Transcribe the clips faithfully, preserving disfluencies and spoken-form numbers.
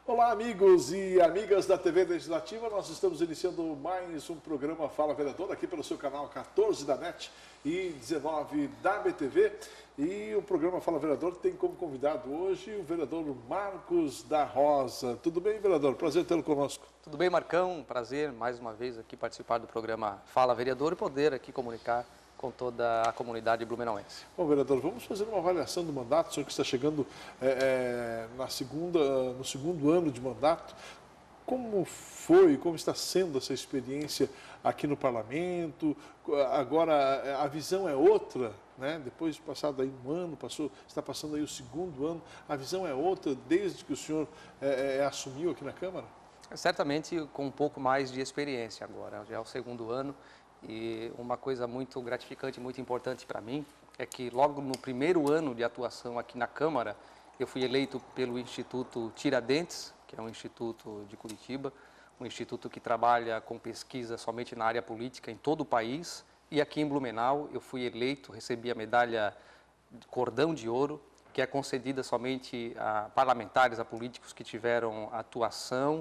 Olá, amigos e amigas da T V Legislativa, nós estamos iniciando mais um programa Fala Vereador, aqui pelo seu canal quatorze da N E T e dezenove da B T V. E o programa Fala Vereador tem como convidado hoje o vereador Marcos da Rosa. Tudo bem, vereador? Prazer tê-lo conosco. Tudo bem, Marcão? Prazer mais uma vez aqui participar do programa Fala Vereador e poder aqui comunicar com toda a comunidade blumenauense. Bom, vereador, vamos fazer uma avaliação do mandato, o senhor que está chegando é, é, na segunda, no segundo ano de mandato. Como foi, como está sendo essa experiência aqui no Parlamento? Agora a visão é outra, né? Depois de passado aí um ano, passou, está passando aí o segundo ano, a visão é outra desde que o senhor é, é, assumiu aqui na Câmara? Certamente com um pouco mais de experiência agora, já é o segundo ano. E uma coisa muito gratificante, muito importante para mim, é que logo no primeiro ano de atuação aqui na Câmara, eu fui eleito pelo Instituto Tiradentes, que é um instituto de Curitiba, um instituto que trabalha com pesquisa somente na área política em todo o país. E aqui em Blumenau eu fui eleito, recebi a medalha de Cordão de Ouro, que é concedida somente a parlamentares, a políticos que tiveram atuação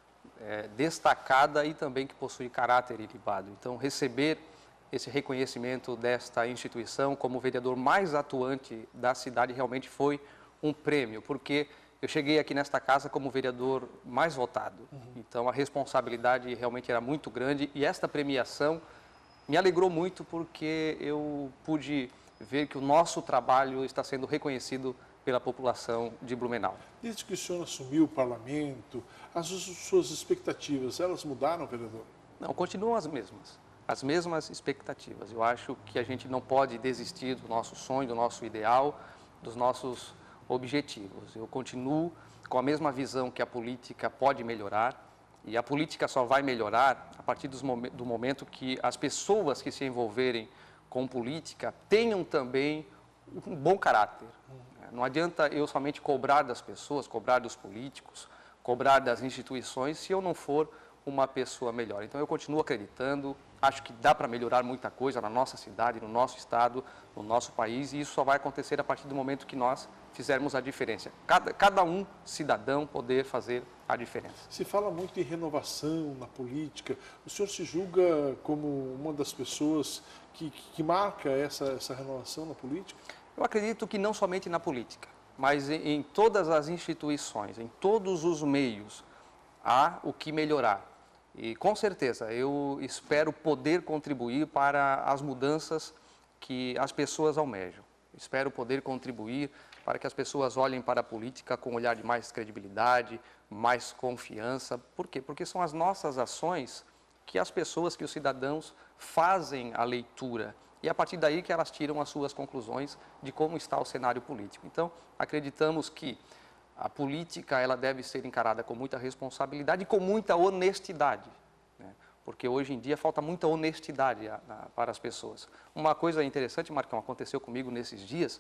É, destacada e também que possui caráter ilibado. Então, receber esse reconhecimento desta instituição como o vereador mais atuante da cidade realmente foi um prêmio, porque eu cheguei aqui nesta casa como o vereador mais votado. Uhum. Então, a responsabilidade realmente era muito grande e esta premiação me alegrou muito porque eu pude ver que o nosso trabalho está sendo reconhecido pela população de Blumenau. Desde que o senhor assumiu o parlamento, as suas expectativas, elas mudaram, vereador? Não, continuam as mesmas, as mesmas expectativas. Eu acho que a gente não pode desistir do nosso sonho, do nosso ideal, dos nossos objetivos. Eu continuo com a mesma visão que a política pode melhorar, e a política só vai melhorar a partir do momento que as pessoas que se envolverem com política tenham também um bom caráter. Não adianta eu somente cobrar das pessoas, cobrar dos políticos, cobrar das instituições, se eu não for uma pessoa melhor. Então, eu continuo acreditando, acho que dá para melhorar muita coisa na nossa cidade, no nosso estado, no nosso país, e isso só vai acontecer a partir do momento que nós fizermos a diferença. Cada, cada um cidadão poder fazer a diferença. Se fala muito em renovação na política, o senhor se julga como uma das pessoas que, que, que marca essa, essa renovação na política? Eu acredito que não somente na política, mas em, em todas as instituições, em todos os meios, há o que melhorar. E com certeza eu espero poder contribuir para as mudanças que as pessoas almejam. Espero poder contribuir para que as pessoas olhem para a política com um olhar de mais credibilidade, mais confiança. Por quê? Porque são as nossas ações que as pessoas, que os cidadãos fazem a leitura. E a partir daí que elas tiram as suas conclusões de como está o cenário político. Então, acreditamos que a política ela deve ser encarada com muita responsabilidade e com muita honestidade, né? Porque hoje em dia falta muita honestidade a, a, para as pessoas. Uma coisa interessante, Marcão, aconteceu comigo nesses dias,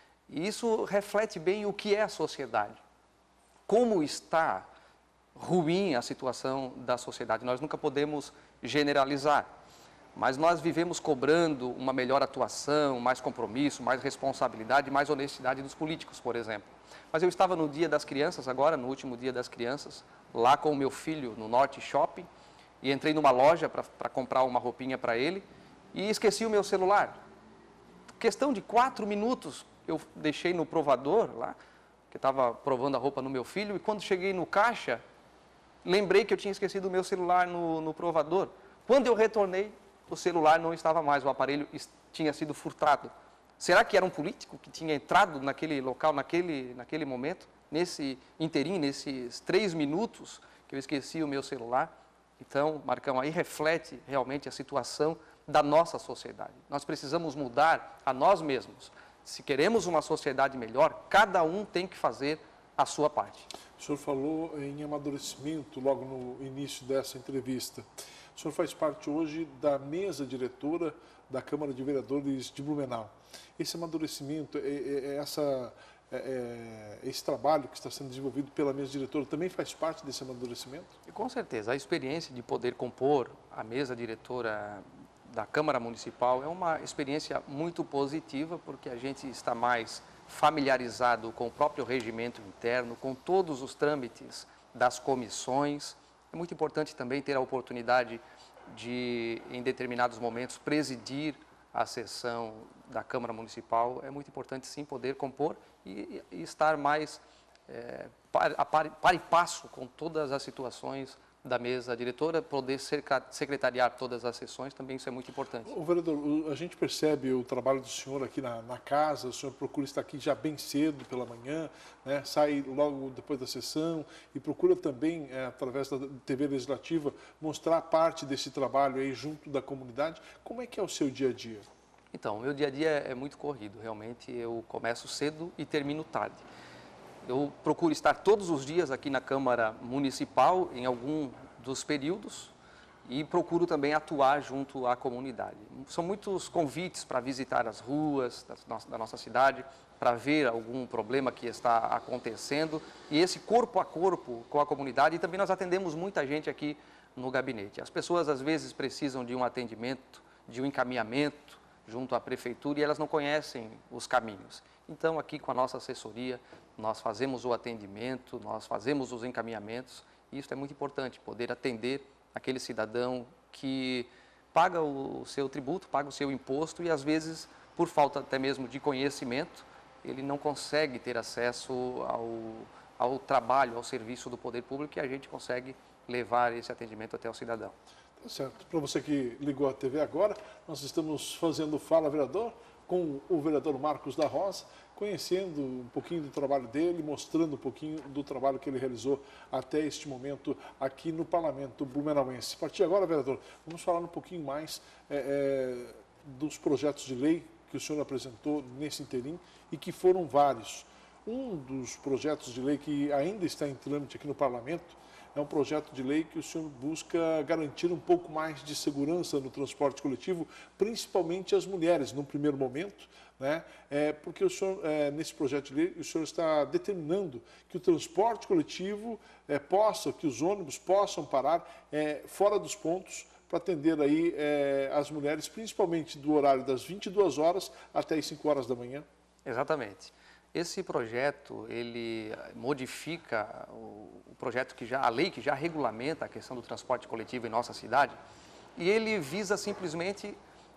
e isso reflete bem o que é a sociedade. Como está ruim a situação da sociedade. Nós nunca podemos generalizar. Mas nós vivemos cobrando uma melhor atuação, mais compromisso, mais responsabilidade, mais honestidade dos políticos, por exemplo. Mas eu estava no Dia das Crianças agora, no último Dia das Crianças, lá com o meu filho no Norte Shopping, e entrei numa loja para comprar uma roupinha para ele e esqueci o meu celular. Questão de quatro minutos, eu deixei no provador lá, que estava provando a roupa no meu filho, e quando cheguei no caixa, lembrei que eu tinha esquecido o meu celular no, no provador. Quando eu retornei, o celular não estava mais, o aparelho tinha sido furtado. Será que era um político que tinha entrado naquele local, naquele, naquele momento, nesse inteirinho, nesses três minutos que eu esqueci o meu celular? Então, Marcão, aí reflete realmente a situação da nossa sociedade. Nós precisamos mudar a nós mesmos. Se queremos uma sociedade melhor, cada um tem que fazer a sua parte. O senhor falou em amadurecimento logo no início dessa entrevista. O senhor faz parte hoje da mesa diretora da Câmara de Vereadores de Blumenau. Esse amadurecimento, essa, esse trabalho que está sendo desenvolvido pela mesa diretora também faz parte desse amadurecimento? E com certeza, a experiência de poder compor a mesa diretora da Câmara Municipal é uma experiência muito positiva, porque a gente está mais familiarizado com o próprio regimento interno, com todos os trâmites das comissões. É muito importante também ter a oportunidade de, em determinados momentos, presidir a sessão da Câmara Municipal. É muito importante, sim, poder compor e, e estar mais é, par, a par, par e passo com todas as situações da mesa diretora, poder secretariar todas as sessões, também isso é muito importante. O vereador, a gente percebe o trabalho do senhor aqui na, na casa, o senhor procura estar aqui já bem cedo pela manhã, né, sai logo depois da sessão e procura também, é, através da T V Legislativa, mostrar parte desse trabalho aí junto da comunidade. Como é que é o seu dia a dia? Então, o meu dia a dia é muito corrido, realmente eu começo cedo e termino tarde. Eu procuro estar todos os dias aqui na Câmara Municipal, em algum dos períodos, e procuro também atuar junto à comunidade. São muitos convites para visitar as ruas da nossa cidade, para ver algum problema que está acontecendo, e esse corpo a corpo com a comunidade, e também nós atendemos muita gente aqui no gabinete. As pessoas às vezes precisam de um atendimento, de um encaminhamento junto à prefeitura, e elas não conhecem os caminhos. Então, aqui com a nossa assessoria, nós fazemos o atendimento, nós fazemos os encaminhamentos, e isso é muito importante, poder atender aquele cidadão que paga o seu tributo, paga o seu imposto e, às vezes, por falta até mesmo de conhecimento, ele não consegue ter acesso ao, ao trabalho, ao serviço do poder público, e a gente consegue levar esse atendimento até o cidadão. Tá certo. Para você que ligou a T V agora, nós estamos fazendo Fala Vereador com o vereador Marcos da Rosa, conhecendo um pouquinho do trabalho dele, mostrando um pouquinho do trabalho que ele realizou até este momento aqui no Parlamento Blumenauense. A partir de agora, vereador, vamos falar um pouquinho mais é, é, dos projetos de lei que o senhor apresentou nesse interim e que foram vários. Um dos projetos de lei que ainda está em trâmite aqui no Parlamento é um projeto de lei que o senhor busca garantir um pouco mais de segurança no transporte coletivo, principalmente as mulheres, num primeiro momento, né? É, porque o senhor, é, nesse projeto de lei, o senhor está determinando que o transporte coletivo é, possa, que os ônibus possam parar é, fora dos pontos para atender aí é, as mulheres, principalmente do horário das vinte e duas horas até as cinco horas da manhã. Exatamente. Esse projeto, ele modifica o, o projeto que já, a lei que já regulamenta a questão do transporte coletivo em nossa cidade, e ele visa simplesmente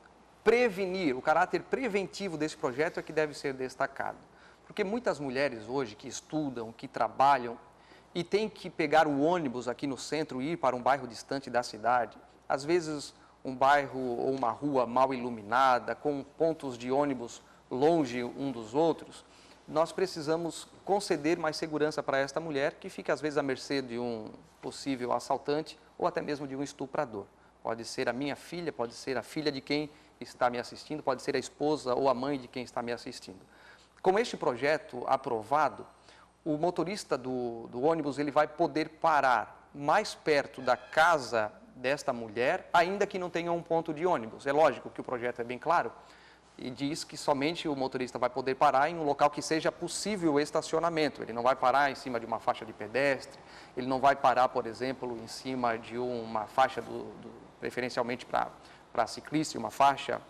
prevenir, o caráter preventivo desse projeto é que deve ser destacado. Porque muitas mulheres hoje que estudam, que trabalham e têm que pegar o ônibus aqui no centro e ir para um bairro distante da cidade, às vezes um bairro ou uma rua mal iluminada, com pontos de ônibus longe um dos outros, nós precisamos conceder mais segurança para esta mulher que fica às vezes à mercê de um possível assaltante ou até mesmo de um estuprador. Pode ser a minha filha, pode ser a filha de quem está me assistindo, pode ser a esposa ou a mãe de quem está me assistindo. Com este projeto aprovado, o motorista do, do ônibus ele vai poder parar mais perto da casa desta mulher, ainda que não tenha um ponto de ônibus. É lógico que o projeto é bem claro, e diz que somente o motorista vai poder parar em um local que seja possível estacionamento. Ele não vai parar em cima de uma faixa de pedestre, ele não vai parar, por exemplo, em cima de uma faixa, do, do, preferencialmente para ciclista, uma faixa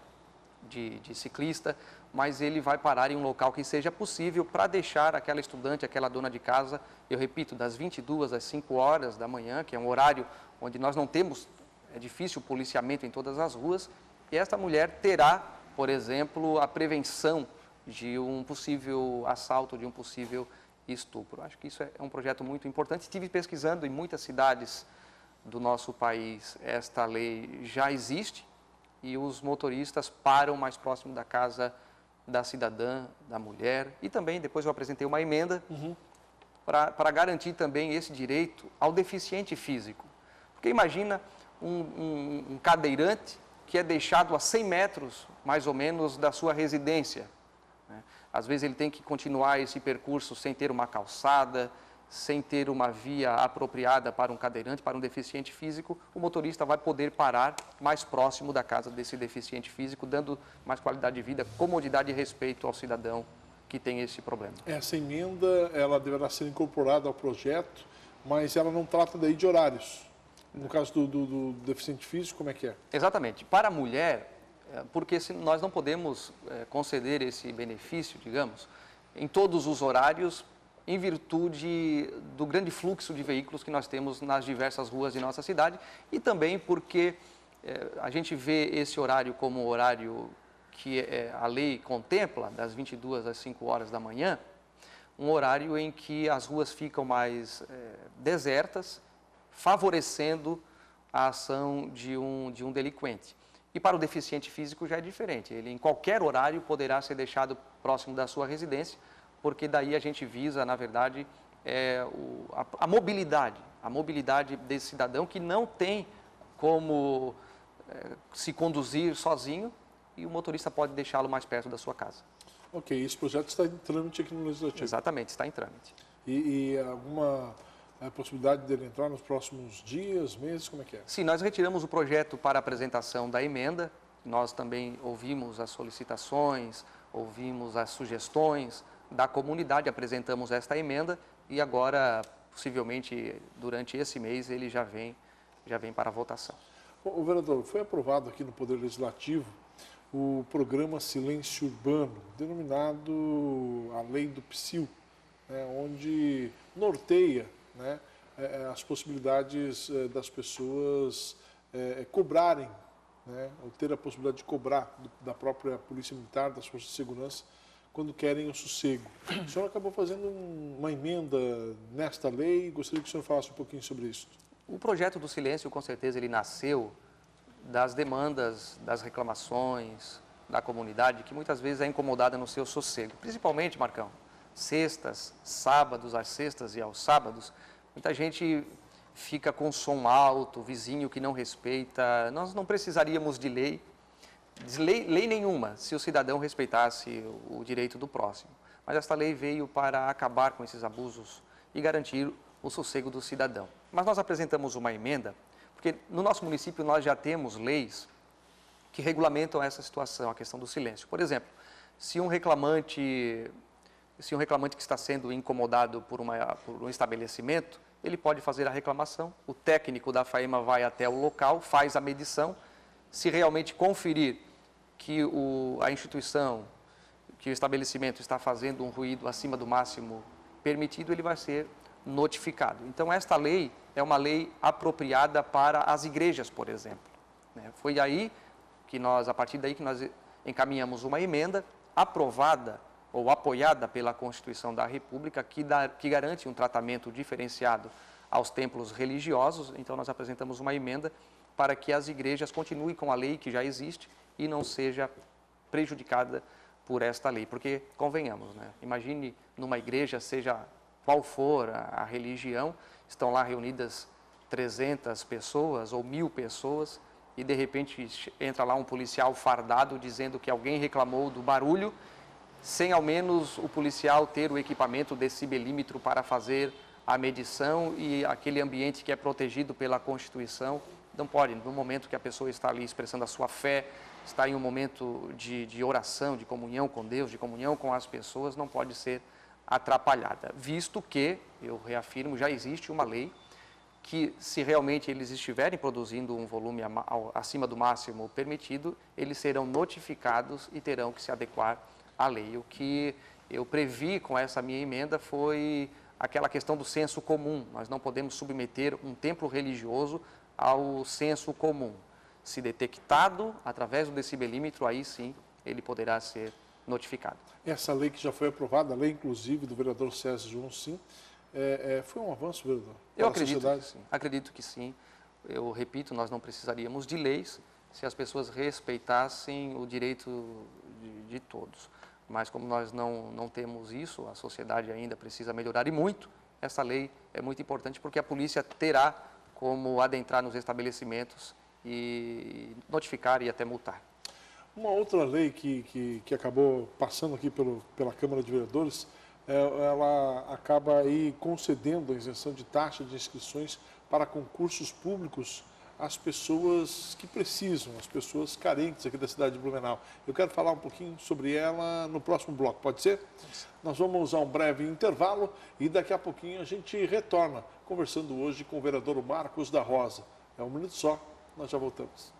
de, de ciclista, mas ele vai parar em um local que seja possível para deixar aquela estudante, aquela dona de casa, eu repito, das vinte e duas às cinco horas da manhã, que é um horário onde nós não temos, é difícil o policiamento em todas as ruas, e esta mulher terá, por exemplo, a prevenção de um possível assalto, de um possível estupro. Acho que isso é um projeto muito importante. Estive pesquisando em muitas cidades do nosso país, esta lei já existe e os motoristas param mais próximo da casa da cidadã, da mulher. E também, depois eu apresentei uma emenda uhum. para garantir também esse direito ao deficiente físico. Porque imagina um, um, um cadeirante que é deixado a cem metros, mais ou menos, da sua residência. Né? Às vezes ele tem que continuar esse percurso sem ter uma calçada, sem ter uma via apropriada para um cadeirante, para um deficiente físico, o motorista vai poder parar mais próximo da casa desse deficiente físico, dando mais qualidade de vida, comodidade e respeito ao cidadão que tem esse problema. Essa emenda, ela deverá ser incorporada ao projeto, mas ela não trata daí de horários. No caso do, do, do deficiente físico, como é que é? Exatamente. Para a mulher, porque se nós não podemos é, conceder esse benefício, digamos, em todos os horários, em virtude do grande fluxo de veículos que nós temos nas diversas ruas de nossa cidade e também porque eh, a gente vê esse horário como horário que eh, a lei contempla, das vinte e duas às cinco horas da manhã, um horário em que as ruas ficam mais eh, desertas, favorecendo a ação de um, de um delinquente. E para o deficiente físico já é diferente, ele em qualquer horário poderá ser deixado próximo da sua residência, porque daí a gente visa, na verdade, é, o, a, a mobilidade, a mobilidade desse cidadão que não tem como é, se conduzir sozinho e o motorista pode deixá-lo mais perto da sua casa. Ok, esse projeto está em trâmite aqui no Legislativo. Exatamente, está em trâmite. E, e alguma é, possibilidade dele entrar nos próximos dias, meses, como é que é? Sim, nós retiramos o projeto para apresentação da emenda, nós também ouvimos as solicitações, ouvimos as sugestões da comunidade, apresentamos esta emenda e agora, possivelmente, durante esse mês, ele já vem, já vem para a votação. Bom, o vereador, foi aprovado aqui no Poder Legislativo o programa Silêncio Urbano, denominado a Lei do Psil, né, onde norteia, né, as possibilidades das pessoas é, cobrarem, né, ou ter a possibilidade de cobrar da própria Polícia Militar, das Forças de Segurança, quando querem o sossego. O senhor acabou fazendo um, uma emenda nesta lei, gostaria que o senhor falasse um pouquinho sobre isso. O projeto do silêncio, com certeza, ele nasceu das demandas, das reclamações da comunidade, que muitas vezes é incomodada no seu sossego. Principalmente, Marcão, sextas, sábados, às sextas e aos sábados, muita gente fica com som alto, vizinho que não respeita. Nós não precisaríamos de lei, Lei, lei nenhuma, se o cidadão respeitasse o, o direito do próximo. Mas esta lei veio para acabar com esses abusos e garantir o sossego do cidadão. Mas nós apresentamos uma emenda, porque no nosso município nós já temos leis que regulamentam essa situação, a questão do silêncio. Por exemplo, se um reclamante, se um reclamante que está sendo incomodado por, uma, por um estabelecimento, ele pode fazer a reclamação, o técnico da FAEMA vai até o local, faz a medição, se realmente conferir que o, a instituição, que o estabelecimento está fazendo um ruído acima do máximo permitido, ele vai ser notificado. Então, esta lei é uma lei apropriada para as igrejas, por exemplo. Foi aí que nós, a partir daí que nós encaminhamos uma emenda aprovada ou apoiada pela Constituição da República, que, dá, que garante um tratamento diferenciado aos templos religiosos. Então, nós apresentamos uma emenda para que as igrejas continuem com a lei que já existe e não seja prejudicada por esta lei. Porque, convenhamos, né? Imagine numa igreja, seja qual for a, a religião, estão lá reunidas trezentas pessoas ou mil pessoas e, de repente, entra lá um policial fardado dizendo que alguém reclamou do barulho, sem ao menos o policial ter o equipamento decibelímetro para fazer a medição e aquele ambiente que é protegido pela Constituição. Não pode, no momento que a pessoa está ali expressando a sua fé, está em um momento de, de oração, de comunhão com Deus, de comunhão com as pessoas, não pode ser atrapalhada. Visto que, eu reafirmo, já existe uma lei que, se realmente eles estiverem produzindo um volume acima do máximo permitido, eles serão notificados e terão que se adequar à lei. O que eu previ com essa minha emenda foi aquela questão do senso comum. Nós não podemos submeter um templo religioso ao senso comum. Se detectado através do decibelímetro, aí sim ele poderá ser notificado. Essa lei que já foi aprovada, a lei inclusive do vereador César João Sim, é, é, foi um avanço, vereador? Eu acredito que sim. Acredito que sim. Eu repito, nós não precisaríamos de leis se as pessoas respeitassem o direito de, de todos. Mas como nós não, não temos isso, a sociedade ainda precisa melhorar e muito. Essa lei é muito importante porque a polícia terá como adentrar nos estabelecimentos e notificar e até multar. Uma outra lei que, que, que acabou passando aqui pelo, pela Câmara de Vereadores, é, ela acaba aí concedendo a isenção de taxa de inscrições para concursos públicos às pessoas que precisam, às pessoas carentes aqui da cidade de Blumenau. Eu quero falar um pouquinho sobre ela no próximo bloco, pode ser? Nós vamos a um breve intervalo e daqui a pouquinho a gente retorna, conversando hoje com o vereador Marcos da Rosa. É um minuto só, nós já voltamos.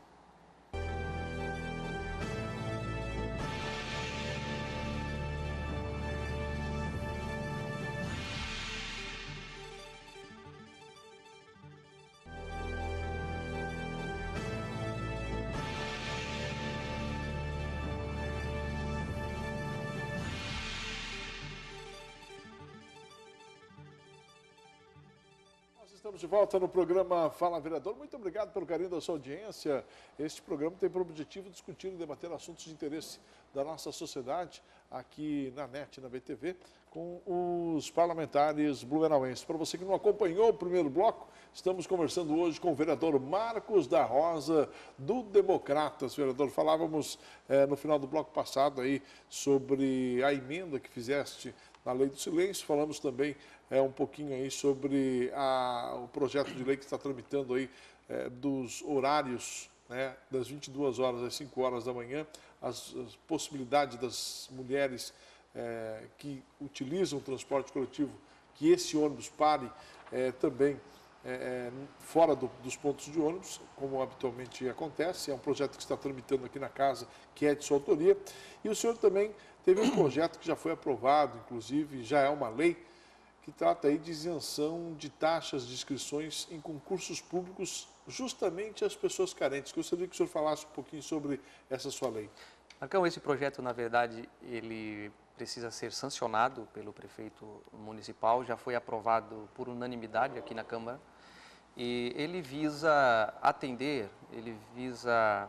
Estamos de volta no programa Fala Vereador. Muito obrigado pelo carinho da sua audiência. Este programa tem por objetivo discutir e debater assuntos de interesse da nossa sociedade aqui na N E T, na B T V, com os parlamentares blumenauenses. Para você que não acompanhou o primeiro bloco, estamos conversando hoje com o vereador Marcos da Rosa, do Democratas. Vereador, falávamos eh, no final do bloco passado aí sobre a emenda que fizeste na Lei do Silêncio, falamos também é, um pouquinho aí sobre a, o projeto de lei que está tramitando aí é, dos horários, né, das vinte e duas horas às cinco horas da manhã, as, as possibilidades das mulheres é, que utilizam o transporte coletivo, que esse ônibus pare é, também é, fora do, dos pontos de ônibus, como habitualmente acontece. É um projeto que está tramitando aqui na casa, que é de sua autoria. E o senhor também teve um projeto que já foi aprovado, inclusive, já é uma lei, que trata aí de isenção de taxas de inscrições em concursos públicos, justamente às pessoas carentes. Gostaria que o senhor falasse um pouquinho sobre essa sua lei. Marcão, esse projeto, na verdade, ele precisa ser sancionado pelo prefeito municipal, já foi aprovado por unanimidade aqui na Câmara, e ele visa atender, ele visa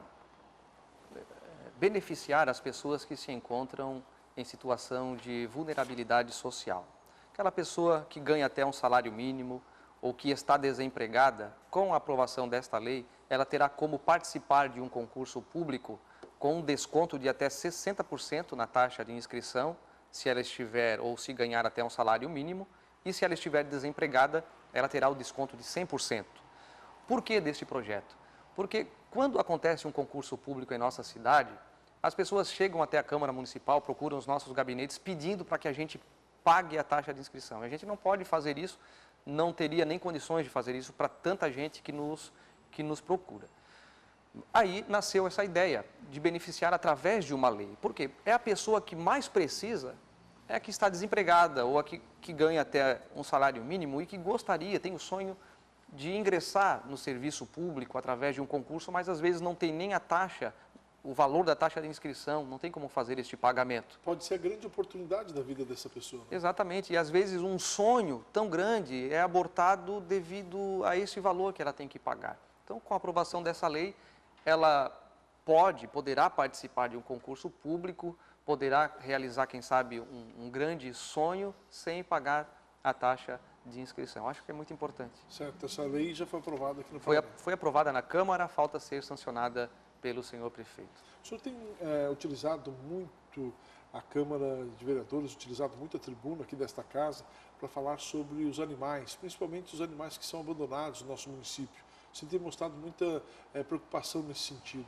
beneficiar as pessoas que se encontram em situação de vulnerabilidade social. Aquela pessoa que ganha até um salário mínimo ou que está desempregada, com a aprovação desta lei, ela terá como participar de um concurso público com um desconto de até sessenta por cento na taxa de inscrição, se ela estiver ou se ganhar até um salário mínimo, e se ela estiver desempregada, ela terá o desconto de cem por cento. Por que deste projeto? Porque quando acontece um concurso público em nossa cidade, as pessoas chegam até a Câmara Municipal, procuram os nossos gabinetes pedindo para que a gente pague a taxa de inscrição. A gente não pode fazer isso, não teria nem condições de fazer isso para tanta gente que nos, que nos procura. Aí nasceu essa ideia de beneficiar através de uma lei. Por quê? É a pessoa que mais precisa, é a que está desempregada ou a que, que ganha até um salário mínimo e que gostaria, tem o sonho de ingressar no serviço público através de um concurso, mas às vezes não tem nem a taxa, o valor da taxa de inscrição, não tem como fazer este pagamento. Pode ser a grande oportunidade da vida dessa pessoa. Né? Exatamente, e às vezes um sonho tão grande é abortado devido a esse valor que ela tem que pagar. Então, com a aprovação dessa lei, ela pode, poderá participar de um concurso público, poderá realizar, quem sabe, um, um grande sonho sem pagar a taxa de inscrição. Acho que é muito importante. Certo, essa lei já foi aprovada aqui no foi, Parlamento. Foi aprovada na Câmara, falta ser sancionada pelo senhor prefeito. O senhor tem é, utilizado muito a Câmara de Vereadores, utilizado muito a tribuna aqui desta casa para falar sobre os animais, principalmente os animais que são abandonados no nosso município. Você tem mostrado muita é, preocupação nesse sentido.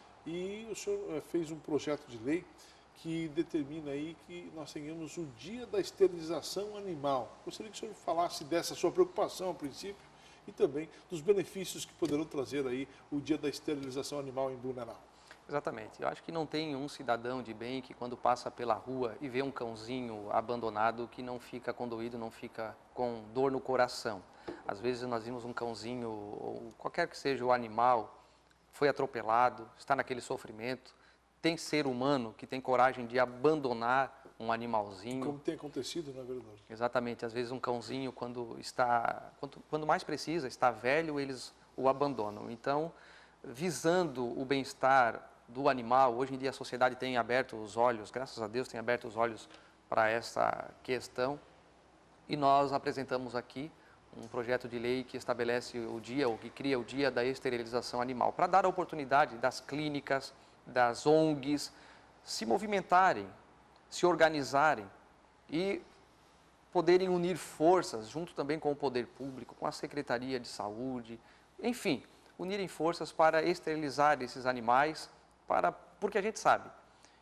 E o senhor é, fez um projeto de lei que determina aí que nós tenhamos o dia da esterilização animal. Gostaria que o senhor falasse dessa sua preocupação, a princípio, e também dos benefícios que poderão trazer aí o dia da esterilização animal em Blumenau. Exatamente. Eu acho que não tem um cidadão de bem que quando passa pela rua e vê um cãozinho abandonado que não fica condoído, não fica com dor no coração. Às vezes nós vimos um cãozinho, ou qualquer que seja o animal, foi atropelado, está naquele sofrimento. Tem ser humano que tem coragem de abandonar um animalzinho. Como tem acontecido, não é verdade? Exatamente. Às vezes um cãozinho, quando está, quando, quando mais precisa, está velho, eles o abandonam. Então, visando o bem-estar do animal, hoje em dia a sociedade tem aberto os olhos, graças a Deus tem aberto os olhos para essa questão, e nós apresentamos aqui um projeto de lei que estabelece o dia, ou que cria o dia da esterilização animal, para dar a oportunidade das clínicas, das O N Gs se movimentarem, se organizarem e poderem unir forças, junto também com o poder público, com a Secretaria de Saúde, enfim, unirem forças para esterilizar esses animais, para, porque a gente sabe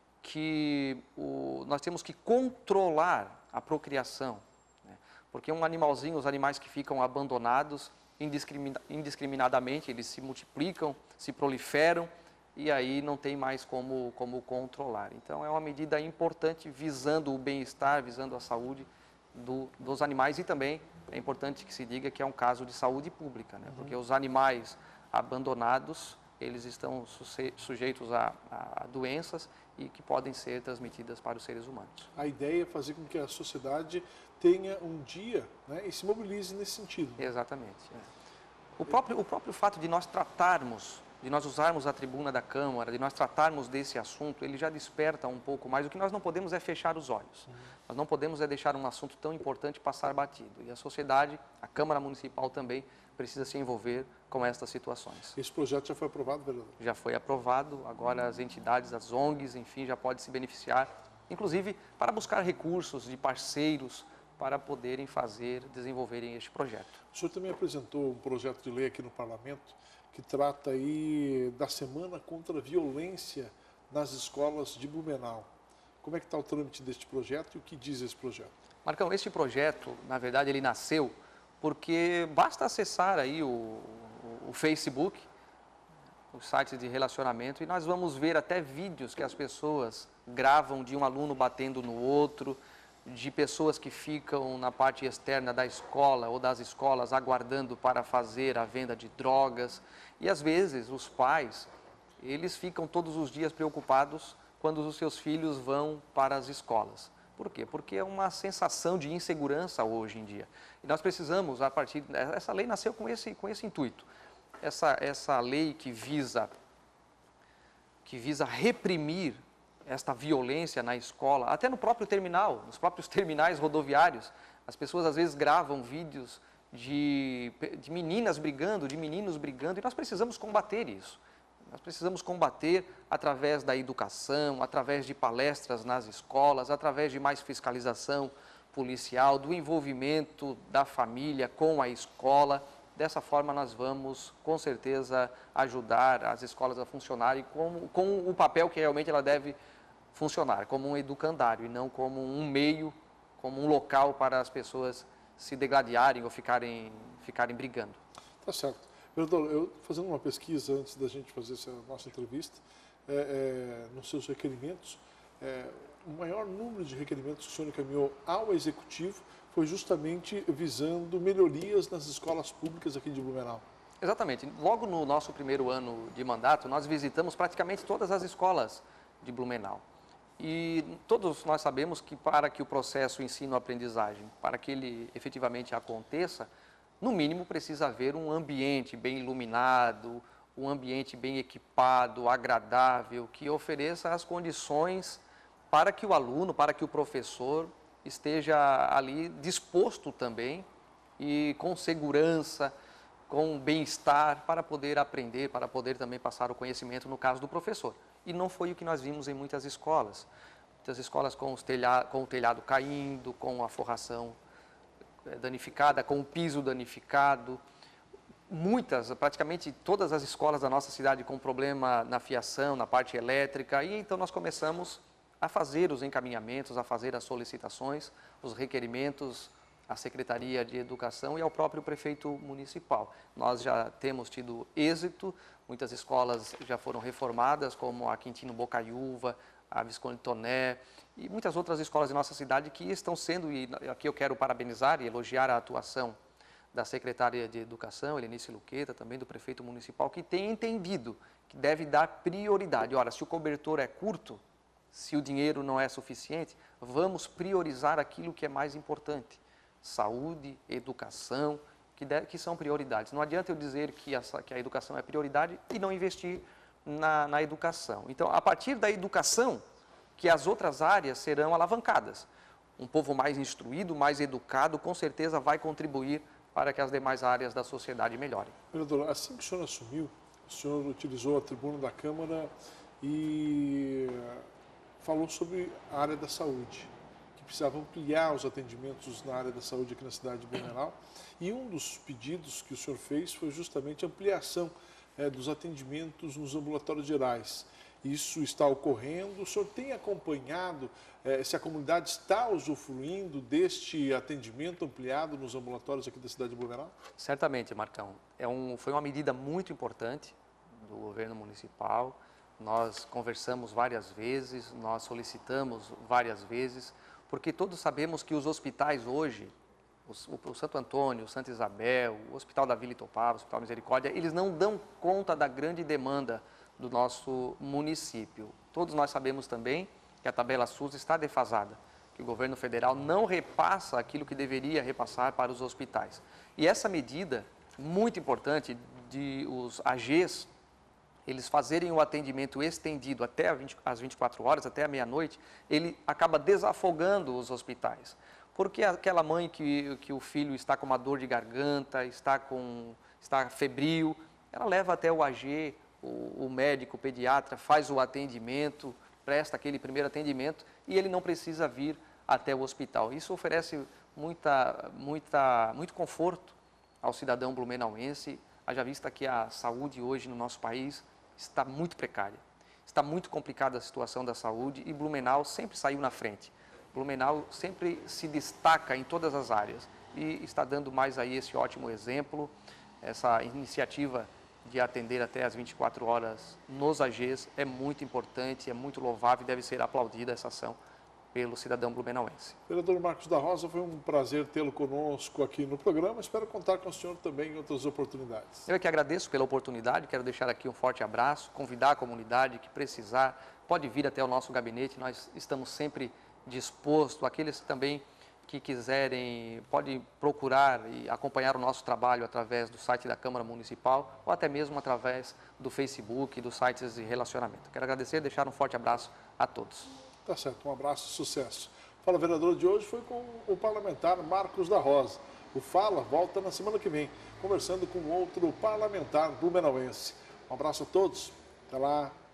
que o, nós temos que controlar a procriação, né? Porque um animalzinho, os animais que ficam abandonados indiscrimina, indiscriminadamente, eles se multiplicam, se proliferam, e aí não tem mais como, como controlar. Então, é uma medida importante visando o bem-estar, visando a saúde do, dos animais, e também é importante que se diga que é um caso de saúde pública, né? Uhum. Porque os animais abandonados, eles estão sujeitos a, a doenças e que podem ser transmitidas para os seres humanos. A ideia é fazer com que a sociedade tenha um dia, né, e se mobilize nesse sentido. Exatamente. É. O próprio, o próprio fato de nós tratarmos, de nós usarmos a tribuna da Câmara, de nós tratarmos desse assunto, ele já desperta um pouco mais. O que nós não podemos é fechar os olhos. Uhum. Nós não podemos é deixar um assunto tão importante passar batido. E a sociedade, a Câmara Municipal também, precisa se envolver com estas situações. Esse projeto já foi aprovado, vereador? Já foi aprovado, agora as entidades, as O N Gs, enfim, já podem se beneficiar, inclusive para buscar recursos de parceiros para poderem fazer, desenvolverem este projeto. O senhor também apresentou um projeto de lei aqui no Parlamento que trata aí da Semana contra a Violência nas Escolas de Blumenau. Como é que está o trâmite deste projeto e o que diz esse projeto? Marcão, este projeto, na verdade, ele nasceu porque basta acessar aí o, o, o Facebook, os sites de relacionamento, e nós vamos ver até vídeos que as pessoas gravam de um aluno batendo no outro, de pessoas que ficam na parte externa da escola ou das escolas aguardando para fazer a venda de drogas. E às vezes os pais, eles ficam todos os dias preocupados quando os seus filhos vão para as escolas. Por quê? Porque é uma sensação de insegurança hoje em dia. E nós precisamos, a partir... Essa lei nasceu com esse, com esse intuito. Essa, essa lei que visa, que visa reprimir esta violência na escola, até no próprio terminal, nos próprios terminais rodoviários, as pessoas às vezes gravam vídeos de, de meninas brigando, de meninos brigando, e nós precisamos combater isso. Nós precisamos combater através da educação, através de palestras nas escolas, através de mais fiscalização policial, do envolvimento da família com a escola. Dessa forma, nós vamos, com certeza, ajudar as escolas a funcionarem com, com o papel que realmente ela deve funcionar, como um educandário e não como um meio, como um local para as pessoas se degladiarem ou ficarem, ficarem brigando. Tá certo. Vereador, eu fazendo uma pesquisa antes da gente fazer essa nossa entrevista, é, é, nos seus requerimentos, é, o maior número de requerimentos que o senhor encaminhou ao Executivo foi justamente visando melhorias nas escolas públicas aqui de Blumenau. Exatamente. Logo no nosso primeiro ano de mandato, nós visitamos praticamente todas as escolas de Blumenau. E todos nós sabemos que para que o processo ensino-aprendizagem, para que ele efetivamente aconteça, no mínimo precisa haver um ambiente bem iluminado, um ambiente bem equipado, agradável, que ofereça as condições para que o aluno, para que o professor esteja ali disposto também e com segurança, com bem-estar para poder aprender, para poder também passar o conhecimento no caso do professor. E não foi o que nós vimos em muitas escolas. Muitas escolas com, os telha, com o telhado caindo, com a forração danificada, com o piso danificado. Muitas, praticamente todas as escolas da nossa cidade com problema na fiação, na parte elétrica. E então nós começamos a fazer os encaminhamentos, a fazer as solicitações, os requerimentos à Secretaria de Educação e ao próprio prefeito municipal. Nós já temos tido êxito, muitas escolas já foram reformadas, como a Quintino Bocaiúva, a Visconde Toné e muitas outras escolas de nossa cidade que estão sendo, e aqui eu quero parabenizar e elogiar a atuação da secretária de Educação, Helenice Luqueta, também do prefeito municipal, que tem entendido que deve dar prioridade. Ora, se o cobertor é curto, se o dinheiro não é suficiente, vamos priorizar aquilo que é mais importante. Saúde, educação, que, deve, que são prioridades. Não adianta eu dizer que a, que a educação é prioridade e não investir na, na educação. Então, a partir da educação, que as outras áreas serão alavancadas. Um povo mais instruído, mais educado, com certeza vai contribuir para que as demais áreas da sociedade melhorem. Vereador, assim que o senhor assumiu, o senhor utilizou a tribuna da Câmara e falou sobre a área da saúde, que precisava ampliar os atendimentos na área da saúde aqui na cidade de Blumenau. E um dos pedidos que o senhor fez foi justamente a ampliação é, dos atendimentos nos ambulatórios gerais. Isso está ocorrendo? O senhor tem acompanhado eh, se a comunidade está usufruindo deste atendimento ampliado nos ambulatórios aqui da cidade de Blumenau? Certamente, Marcão. É um, foi uma medida muito importante do governo municipal. Nós conversamos várias vezes, nós solicitamos várias vezes, porque todos sabemos que os hospitais hoje, os, o, o Santo Antônio, o Santa Isabel, o Hospital da Vila Itopava, o Hospital Misericórdia, eles não dão conta da grande demanda do nosso município. Todos nós sabemos também que a tabela SUS está defasada, que o governo federal não repassa aquilo que deveria repassar para os hospitais. E essa medida, muito importante, de os A Gs, eles fazerem o atendimento estendido até as vinte e quatro horas, até a meia-noite, ele acaba desafogando os hospitais. Porque aquela mãe que, que o filho está com uma dor de garganta, está, com, está febril, ela leva até o A G, o, o médico, o pediatra, faz o atendimento, presta aquele primeiro atendimento e ele não precisa vir até o hospital. Isso oferece muita, muita, muito conforto ao cidadão blumenauense, haja vista que a saúde hoje no nosso país está muito precária. Está muito complicada a situação da saúde e Blumenau sempre saiu na frente. Blumenau sempre se destaca em todas as áreas e está dando mais aí esse ótimo exemplo, essa iniciativa de atender até as vinte e quatro horas nos A Gs é muito importante, é muito louvável e deve ser aplaudida essa ação pelo cidadão blumenauense. Vereador Marcos da Rosa, foi um prazer tê-lo conosco aqui no programa. Espero contar com o senhor também em outras oportunidades. Eu é que agradeço pela oportunidade, quero deixar aqui um forte abraço, convidar a comunidade que precisar, pode vir até o nosso gabinete, nós estamos sempre dispostos, aqueles também que quiserem, pode procurar e acompanhar o nosso trabalho através do site da Câmara Municipal ou até mesmo através do Facebook, dos sites de relacionamento. Quero agradecer e deixar um forte abraço a todos. Tá certo, um abraço e sucesso. Fala Vereador de hoje foi com o parlamentar Marcos da Rosa. O Fala volta na semana que vem, conversando com outro parlamentar blumenauense. Um abraço a todos, até lá.